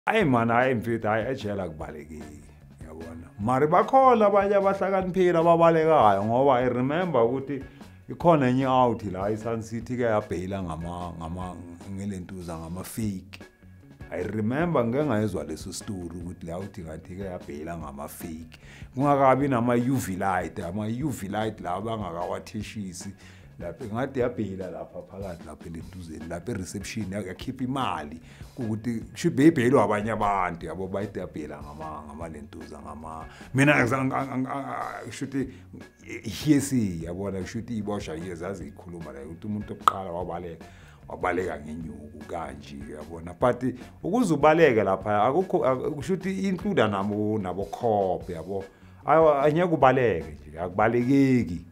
Hayi man, hayi mfethu, hayi ejele akubalekeki. Yabona. Mari bakhona abanye abahlakaniphile ababalekayo ngoba I remember ukuthi ikhona enye out la iSun City ke yabhayila ngelentuza ngama-fake. I remember ngeke ngayizwa leso story ukuthi la uthi ngathi ke yabhayila ngama-fake. Kungakabi nama-UV light, ama-UV light la bangakawatheshisi. Lapho ngathi yabhayila lapha phakathi lapha elentuzeni lapha ereception yakhipha imali ukuthi kushibe ibhayilwa abanye abantu yabo bayide yabhayila ngamalentuza mina kushuthi hiyesi yabona kushuthi ibosha yezazi ikhuluma la ukuthi umuntu oqala wabaleka ngenyuku kanje yabona but ukuze ubaleke lapha akukho kushuthi include nabo cop yabo anyeke ubaleke nje akubalekeki.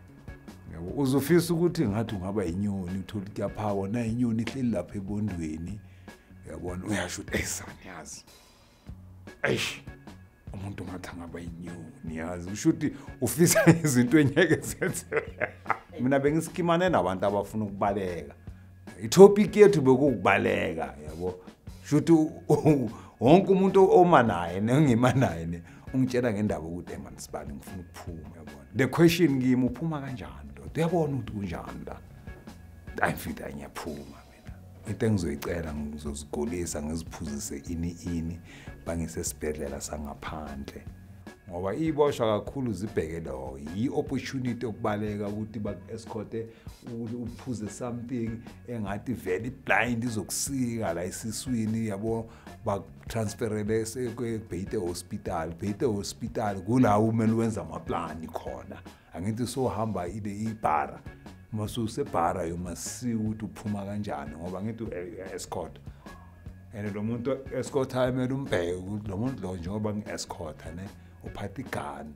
Uzofisa ukuthi ngathi ungaba inyoni uthola ukuthi yaphawa na inyoni ihleli lapha ebondweni yabona uyasho ukuthi yazi eish umuntu ngathi angaba inyoni yazi ushuthi ufisa izinto enyeke zenze. Mina bengisikimane nabantu abafuna ukubaleka itopic yethu bekukubaleka yabo shuthi wonke umuntu oma naye nengima naye ungitshela ngendaba ukuthi man sibani ngifuna ukuphuma yabona the question kimi uphuma kanjani uyabona ukuthi kunjani la ayifita ngiyaphuma mina into engizoyicela ngizozigolisa ngiziphuzise ini bangisesibhedlela sangaphandle ngoba iboshwa kakhulu zibheke lo yi-opportunity okubaleka ukuthi baku-escorte uphuze something engathi very blind izokusika la esiswini yabo bakutransferele sekubheyite hospital kula umele wenza amaplani khona angithi sohamba ibhara masuse bhara yomasi ukuthi uphuma kanjani ngoba ngithi escort and lo muntu escort ayemele umbheke ukuthi lo muntu lo njengoba ngi-escort ne uphatha igun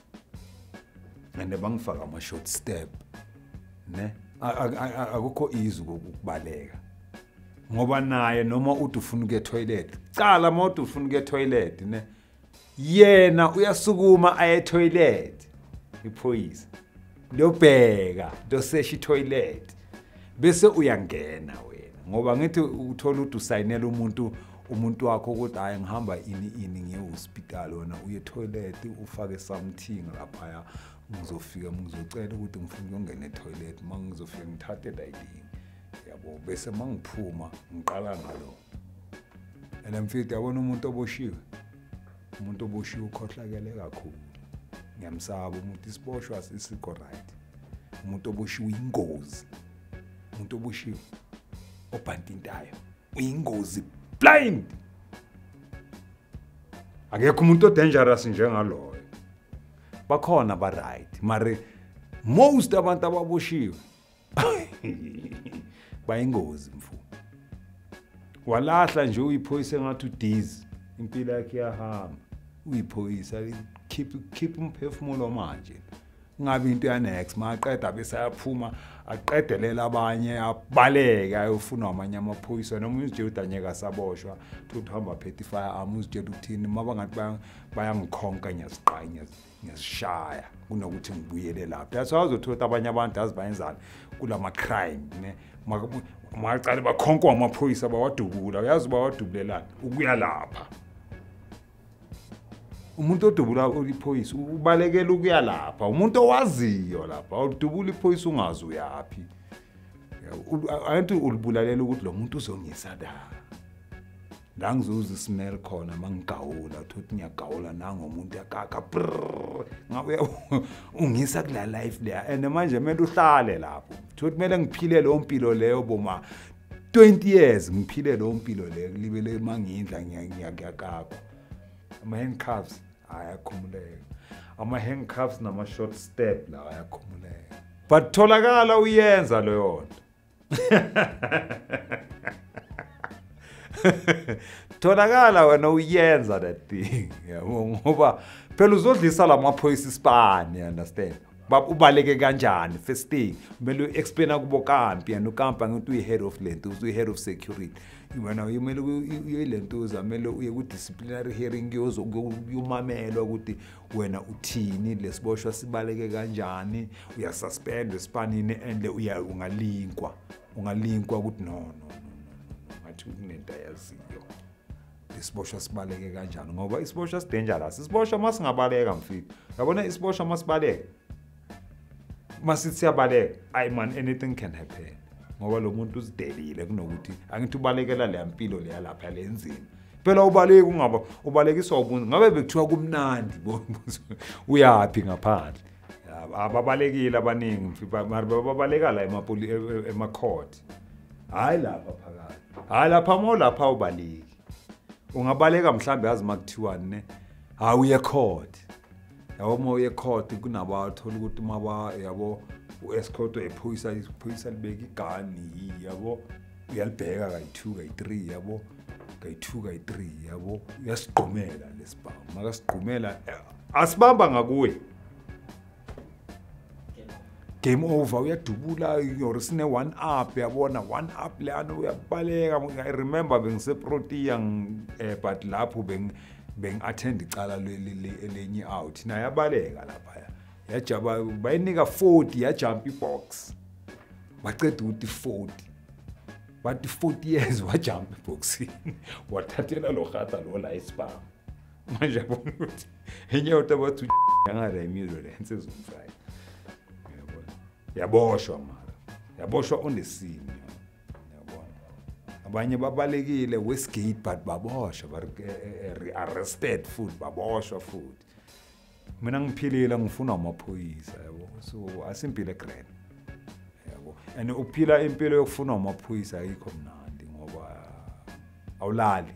and bangifaka ama short step ne akukho easy ukubaleka ngoba naye noma uthi ufuna ukuya toilet cala moto ufuna ukuya toilet ne yena uyasukuma aye toilet iphoyisa lobheka dosesha toilet bese uyangena wena ngoba ngithi uthola ukuthi usayinela umuntu wakho ukuthi hayi ngihamba ini ngiye hospital wona uye toilet ufake something lapha ngizofika ngizocela ukuthi ngifuna ukungena etoilet mangizofika ngithathe ID yabo bese mangiphuma ngiqala ngalo and mfethu yabona umuntu oboshiwe ukhohlakele kakhulu ngiyamsaba umuntu isiboshwa sisikho right umuntu oboshiwe ingozi umuntu oboshiwe obhantintayo uyingozi blind akekho umuntu dangerous njengaloyo bakhona ba right mari most abantu ababoshiwe bayingozi mfu walahla nje uyiphoyisa ngathi udiz impilo yakhe yahamba uyiphoyisa keep umphefumulo manje ngabe into yanext maqeda bese ayaphuma aqedelela abanye abaleka ayofuna amanye amaphoyisa noma uzitshela ukuthi anyeka saboshwa futhi uhamba phethe firearm uzitshela ukuthini mabangathi bayangikhonka ngiyasiqanya ngiyashaya kunokuthi ngibuyele lapha that's why uzothola abanye abantu azibayenzana kulama crime ne maqale bakhonkwa amaphoyisa bawadubula uyazi bawadubulelana ukuya lapha umuntu odubula iphoyisa ubalekela ukuya lapha umuntu owaziyo lapha udubula iphoyisa ungazi uyapi ayithi ulibulalela ukuthi lo muntu uzongisa la ngizoza ismell khona mangigawula thothi ngiyagawula nangomuntu yakaka ngabe ungisa kula life leya and manje kumele uhlale lapho thothi kumele ngiphile lo mpilo leyo boma 20 years ngiphile lo mpilo leyo libele mangindla ngiyakaka ama-handcuffs ayakhumuleka ama-handcuffs nama-short step la ayakhumuleka but tholakala uyenza leyo nto tholakala wena uyenza that thing yabo ngoba phela uzodlisa lamaphoyisa isipani understand ubaleke kanjani first thing kumele u-explaina kubo kampi and ukampa ngithi uyi-head of lento uyi-head of security wena uyimele uyilentuza kumele uye ku-disciplinary hearing uyomamelwa ukuthi wena uthini lesiboshwa sibaleke kanjani uyasuspendwa esipanini and ungalinkwa ukuthi no ngathi kunento yaziyo isiboshwa sibaleke kanjani ngoba isiboshwa si dangerous isiboshwa masingabaleka mfiki yabona isiboshwa masibaleke masithi siyabaleka ay man anything can happen ngoba lo muntu usidelile kunokuthi angithi ubalekela le impilo le yalapha lenzini phela ubaleki ungaba ubalekiswa ubuntu ngabe bekuthiwa kumnandi uyapi ngaphandle ababalekile abaningi mfiki babaleka la emacourt hayi lapha phakathi hayi lapha molapha ubaleki ungabaleka mhlambe yazi makuthiwani ne awuye court yabo moye court kunabathola ukuthi maba yabo uescort ephoyisa libeka igani yabo uyalibheka kayi2 kayi3 yabo kayi2 kayi3 yabo uyasigqumela lesibhamu makasigqumela asibamba ngakuwe game over uyadubula or sine 1 up yabona 1 up lana uyabaleka I remember bengise Protea but lapho beng attend icala lenye out na yabaleka lapha yajaba bayinika 40 yajump ibox waqeda ukuthi 40 bathi 40 years wajump iboxini wathathela lo gata lo la isibam manje yabona ukuthi enye utabathu ngara imizwe lenze zomfaya yaboshwa mara yaboshwa on the scene yabona abanye babalekile Westgate but baboshwa arrested food baboshwa food mina ngiphilile ngifuna amaphoyisa yabo so asimpile grand yabo and uphila impilo yokufuna amaphoyisa ayikho mnandi ngoba awulali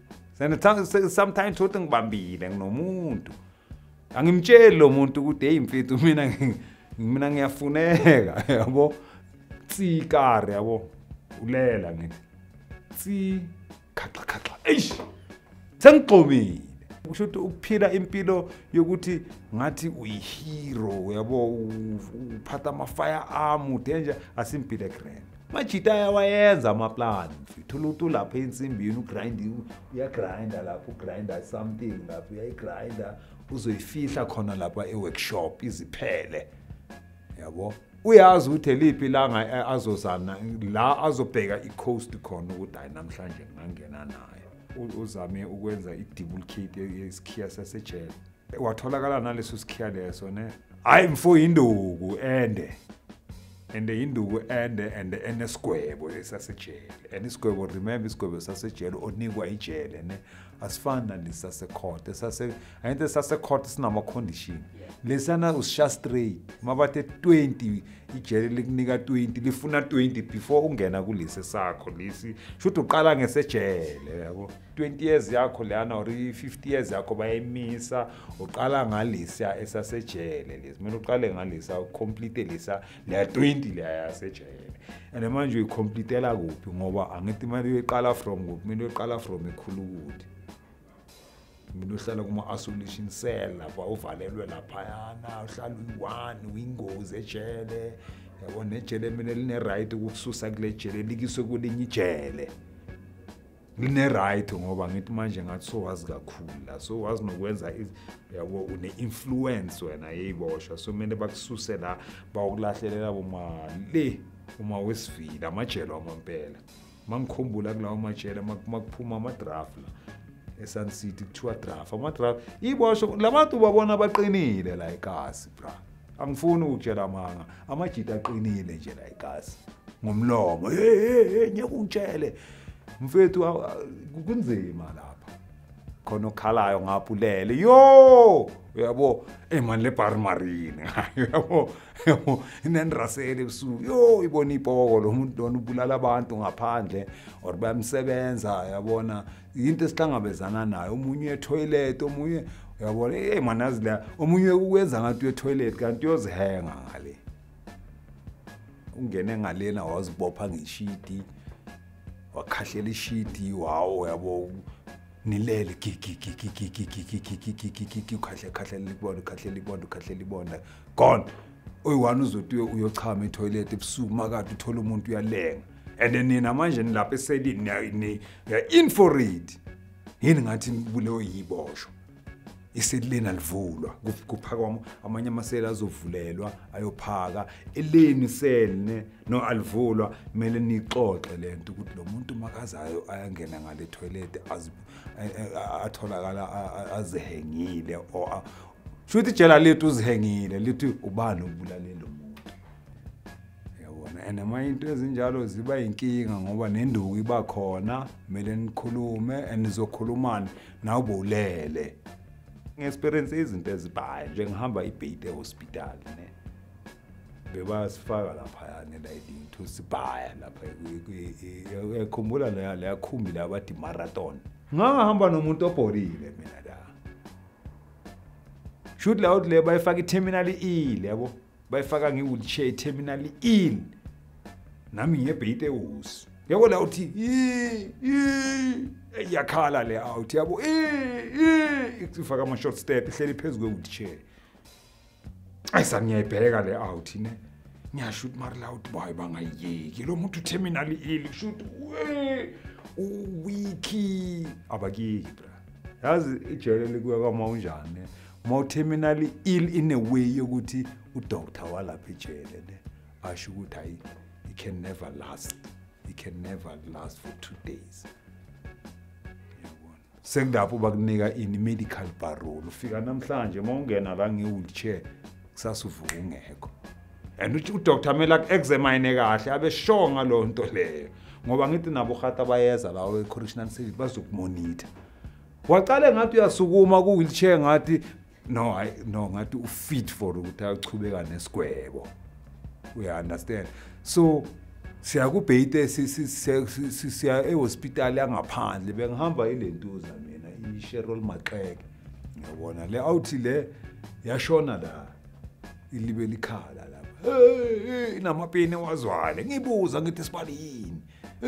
sometimes uthi ngibambile nginomuntu angimtsheli lo muntu ukuthi hey mfethu mina ngiyafuneka yabo tsikare yabo ulela ngithi tsi khaxa eish sengixomile kusho ukuthi ukuphila impilo yokuthi ngathi uyihero yabo uphatha ama firearm udanger asimpile grand majita yawayenza ama plan mfithu lapha ensimbini ugrind uyagrinda lapha ugrinda something lapha uyayigrinda uzoyifihla khona lapha eworkshop iziphele yabo uyazi ukuthi eliphi langa azozana la azobheka icoast khona ukuthi hayi namhlanje ngangena naye uzame ukwenza iduplicate yesikhiya sasejele watholakala naleso sikhiya leso ne hayi mfo induku ende induku ende enesigwebo esasejele isigwebo remember isigwebo sasejele onikwa ijele ne asifana lesasecort ayinto sasecort sinama condition lesana usha straight mabathe 20 ijele likunika 20 lifuna 20 before ungena kulese sakho lesi shothi uqala ngesejele yabo 20 years yakho lana or 50 years yakho bayimisa uqala ngalisa esasejele lesi mina uqale ngalisa complete lisa le 20 le yasejele and manje uyicompletela kuphi ngoba angithi imali uyiqala from kuphi mina uyiqala from ekhulukuthi mina uhlala kuma isolation cell lapha uvalelwe lapha yana uhlala uyi1 uyingozi ejele yabona ejele mina line right ukususa kule jele likiswe kulinye ijele line right ngoba ngithi manje ngathi so wazi kakhulu la so wazi nokwenza yabo une influence wena yeyiboshwa so mina bakususe la bawukulahlelela bomali uma wesivila amajele amampela mangikhumbula kulawo majele makuphuma ama draft la eSun City kuthiwa draft ama-draft ibosho labantu babona baqinile la eKasi bra angifuni ukutshela amanga amajita aqinile nje la eKasi ngomlomo hey nyeke ungitshele mfethu kunzima lapha khona okhalayo ngaphulele yo uyabo man le bar marine uyabo inendrasele ebusuku yo ibona ipoko lo muntu lona ubulala abantu ngaphandle or bayamsebenza yabona into esihlangabezana nayo omunye etoilet omunye uyabona manazi la omunye ukwenza ngathi uye-toilet kanti uyozihenga ngale ungene ngalena wazibopha ngeshidi wakhahlela ishidi wawo yabo nilele khahlela libonda gone oyi1 uzothi uyochama etoilet ebusuku makade uthola umuntu uyalenga and then nina manje nilapha eselini ya in for it yini ngathi buleyo yiboshwa iseleni alivulwa kuphaka amanye amaseli azovulelwa ayophaka eleni iseli no alivulwa kumele nixoxe lento ukuthi lo muntu makazayo ayangena ngale toilet atholakala azihengile or shuthi jela lethu uzihengile lithi ubani ubulalela umuntu yabona and into ezinjalo ziba inkinga ngoba nenduku iba khona kumele nikhulume and nizokhulumana nawe ubulele nge-experience izinto ezibhaye nje ngihamba ibhete hospital ne bebasifaka lapha yana la into sibhaya lapha ekhumbula la khumbi la bathi marathon ngahamba nomuntu obholile mina la shoot la out le bayifaka i-terminal ill yabo bayifaka nge-wheelchair i-terminal ill nami ngebhete usi yabo la uthi yakhala le out yabo ifaka ama short step ihleli phezulu kwe-wheelchair ayisangiyayibheka le out ne ngiyasho ukuthi mari la uthi bayi bangayiyeki lo muntu terminal ill shoot wiki abakiki bra yazi ijele likuya kama unjani ma terminal ill in a way yokuthi udoctor walapha ijele ne asho ukuthi hayi it can never last for 2 days sekudapho bakunika ini medical parole ufika namhlanje mawungena la nge-wheelchair kusasuvuka ungekho and udoctor mela ku-examine kahle abe sure ngalo nto leyo ngoba ngithi nabo gata bayeza lawo e-correctional service bazokumonitor waqale ngathi uyasukuma ku-wheelchair ngathi no ngathi ufit for ukuthi achubeka nesigwebo uya-understand so siya kubhete siya ehospital yangaphandle bengihamba ilentuza mina iSherol Maqeke ngiyabona le out le yashona la ilibe likhala lapha inamapeni wazwale ngibuza ngithi sibali yini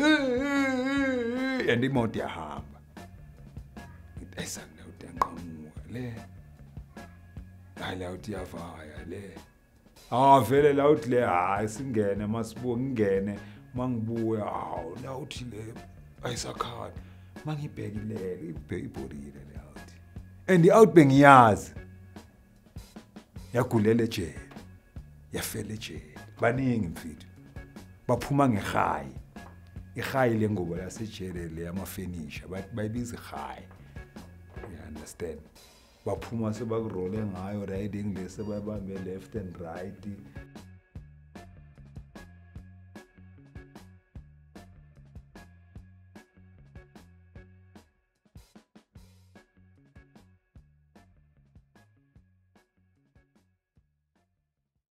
and imoto yahamba ngithi ayisakule uyanqamuka le hayi uthi yavaya le vele la uthi le hayi singene masibuke ngingene mangibuya la uthi le ayisakhala mangibhekile ibhorile le out and out bengiyazi yagulela ejele yafela ejele baningi mfethu baphuma ngehayi ihayi lengubo yasejele le yamafenisha bayibiza ihayi you understand baphuma sebakurole ngayo riding le sebabambe left and right